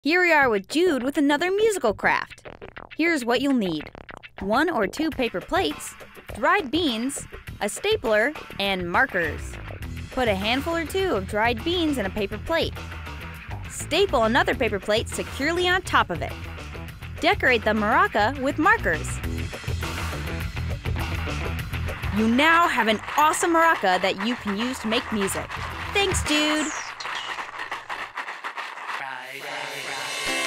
Here we are with Jude with another musical craft. Here's what you'll need: 1 or 2 paper plates, dried beans, a stapler, and markers. Put a handful or 2 of dried beans in a paper plate. Staple another paper plate securely on top of it. Decorate the maraca with markers. You now have an awesome maraca that you can use to make music. Thanks, Jude!